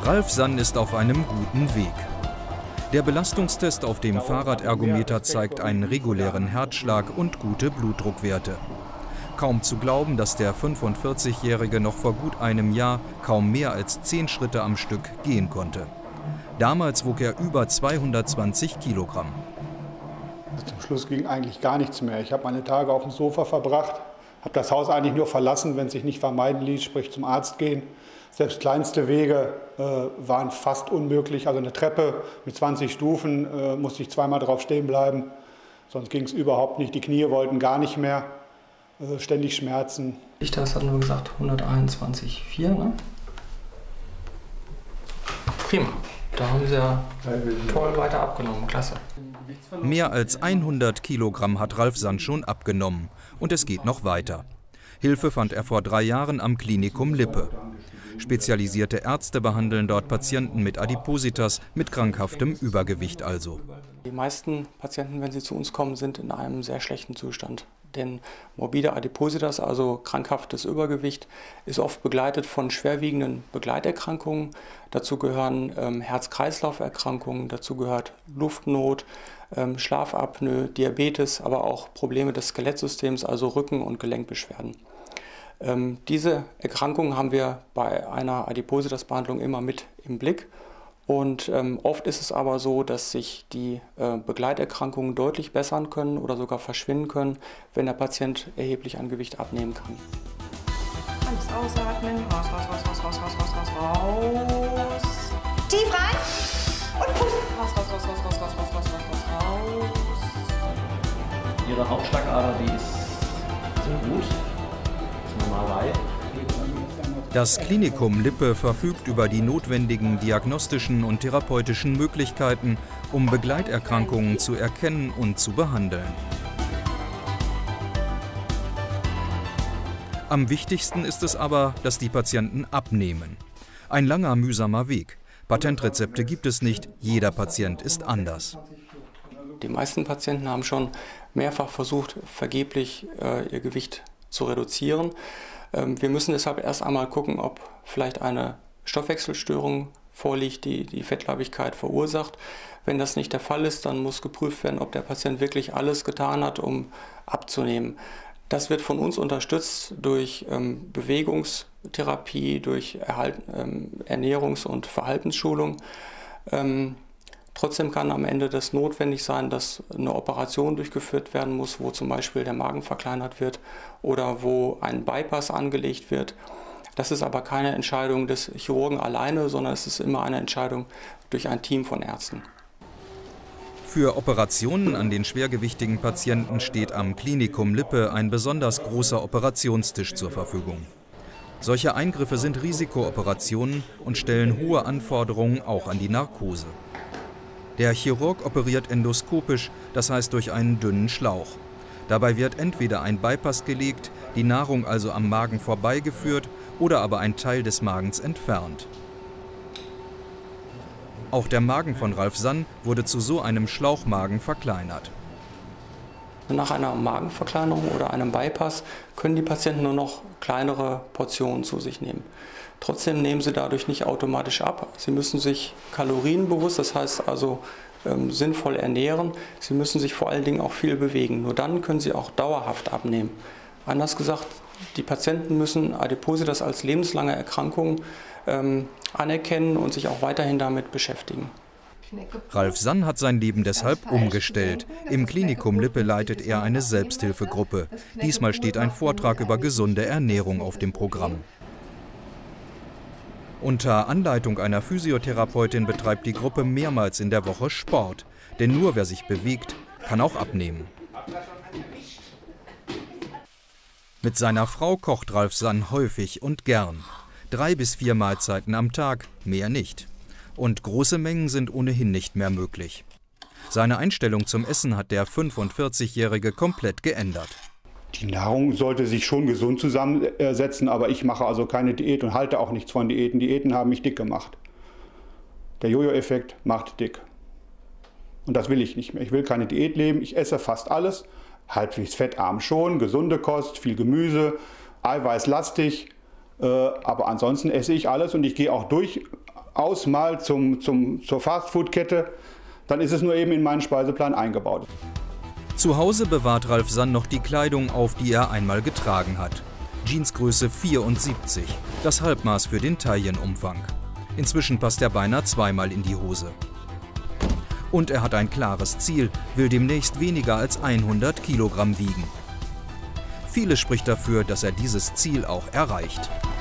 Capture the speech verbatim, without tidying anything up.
Ralf Sann ist auf einem guten Weg. Der Belastungstest auf dem Fahrradergometer zeigt einen regulären Herzschlag und gute Blutdruckwerte. Kaum zu glauben, dass der fünfundvierzigjährige noch vor gut einem Jahr kaum mehr als zehn Schritte am Stück gehen konnte. Damals wog er über zweihundertzwanzig Kilogramm. Zum Schluss ging eigentlich gar nichts mehr. Ich habe meine Tage auf dem Sofa verbracht, habe das Haus eigentlich nur verlassen, wenn es sich nicht vermeiden ließ, sprich zum Arzt gehen. Selbst kleinste Wege äh, waren fast unmöglich. Also eine Treppe mit zwanzig Stufen äh, musste ich zweimal drauf stehen bleiben. Sonst ging es überhaupt nicht. Die Knie wollten gar nicht mehr. Äh, ständig Schmerzen. Das hatten wir gesagt, hunderteinundzwanzig Komma vier. Ne? Prima. Da haben Sie ja toll weiter abgenommen. Klasse. Mehr als hundert Kilogramm hat Ralf Sann schon abgenommen. Und es geht noch weiter. Hilfe fand er vor drei Jahren am Klinikum Lippe. Spezialisierte Ärzte behandeln dort Patienten mit Adipositas, mit krankhaftem Übergewicht also. Die meisten Patienten, wenn sie zu uns kommen, sind in einem sehr schlechten Zustand. Denn morbide Adipositas, also krankhaftes Übergewicht, ist oft begleitet von schwerwiegenden Begleiterkrankungen. Dazu gehören ähm, Herz-Kreislauf-Erkrankungen, dazu gehört Luftnot, ähm, Schlafapnoe, Diabetes, aber auch Probleme des Skelettsystems, also Rücken- und Gelenkbeschwerden. Ähm, diese Erkrankungen haben wir bei einer Adipositas-Behandlung immer mit im Blick. Und ähm, oft ist es aber so, dass sich die äh, Begleiterkrankungen deutlich bessern können oder sogar verschwinden können, wenn der Patient erheblich an Gewicht abnehmen kann. Alles ausatmen, raus, raus, raus, raus, raus, raus, raus, raus, raus. Tief rein und pusten. Raus, raus, raus, raus, raus, raus, raus, raus, raus, raus. Ihre Hauptschlagader, die ist, sind gut, ist normal weit. Das Klinikum Lippe verfügt über die notwendigen diagnostischen und therapeutischen Möglichkeiten, um Begleiterkrankungen zu erkennen und zu behandeln. Am wichtigsten ist es aber, dass die Patienten abnehmen. Ein langer, mühsamer Weg. Patentrezepte gibt es nicht, jeder Patient ist anders. Die meisten Patienten haben schon mehrfach versucht, vergeblich äh, ihr Gewicht zu reduzieren. Wir müssen deshalb erst einmal gucken, ob vielleicht eine Stoffwechselstörung vorliegt, die die Fettleibigkeit verursacht. Wenn das nicht der Fall ist, dann muss geprüft werden, ob der Patient wirklich alles getan hat, um abzunehmen. Das wird von uns unterstützt durch ähm, Bewegungstherapie, durch Erhalt, ähm, Ernährungs- und Verhaltensschulung. Ähm, Trotzdem kann am Ende das notwendig sein, dass eine Operation durchgeführt werden muss, wo zum Beispiel der Magen verkleinert wird oder wo ein Bypass angelegt wird. Das ist aber keine Entscheidung des Chirurgen alleine, sondern es ist immer eine Entscheidung durch ein Team von Ärzten. Für Operationen an den schwergewichtigen Patienten steht am Klinikum Lippe ein besonders großer Operationstisch zur Verfügung. Solche Eingriffe sind Risikooperationen und stellen hohe Anforderungen auch an die Narkose. Der Chirurg operiert endoskopisch, das heißt durch einen dünnen Schlauch. Dabei wird entweder ein Bypass gelegt, die Nahrung also am Magen vorbeigeführt, oder aber ein Teil des Magens entfernt. Auch der Magen von Ralf Sann wurde zu so einem Schlauchmagen verkleinert. Nach einer Magenverkleinerung oder einem Bypass können die Patienten nur noch kleinere Portionen zu sich nehmen. Trotzdem nehmen sie dadurch nicht automatisch ab. Sie müssen sich kalorienbewusst, das heißt also ähm, sinnvoll ernähren. Sie müssen sich vor allen Dingen auch viel bewegen. Nur dann können sie auch dauerhaft abnehmen. Anders gesagt, die Patienten müssen Adipositas als lebenslange Erkrankung ähm, anerkennen und sich auch weiterhin damit beschäftigen. Ralf Sann hat sein Leben deshalb umgestellt. Im Klinikum Lippe leitet er eine Selbsthilfegruppe. Diesmal steht ein Vortrag über gesunde Ernährung auf dem Programm. Unter Anleitung einer Physiotherapeutin betreibt die Gruppe mehrmals in der Woche Sport. Denn nur wer sich bewegt, kann auch abnehmen. Mit seiner Frau kocht Ralf Sann häufig und gern. Drei bis vier Mahlzeiten am Tag, mehr nicht. Und große Mengen sind ohnehin nicht mehr möglich. Seine Einstellung zum Essen hat der fünfundvierzigjährige komplett geändert. Die Nahrung sollte sich schon gesund zusammensetzen, aber ich mache also keine Diät und halte auch nichts von Diäten. Diäten haben mich dick gemacht. Der Jojo-Effekt macht dick. Und das will ich nicht mehr. Ich will keine Diät leben, ich esse fast alles, halbwegs fettarm schon, gesunde Kost, viel Gemüse, eiweißlastig, äh, aber ansonsten esse ich alles und ich gehe auch durch ausmal zum, zum, zur Fastfood-Kette, dann ist es nur eben in meinen Speiseplan eingebaut. Zu Hause bewahrt Ralf Sann noch die Kleidung auf, die er einmal getragen hat. Jeansgröße vierundsiebzig, das Halbmaß für den Taillenumfang. Inzwischen passt er beinahe zweimal in die Hose. Und er hat ein klares Ziel, will demnächst weniger als hundert Kilogramm wiegen. Vieles spricht dafür, dass er dieses Ziel auch erreicht.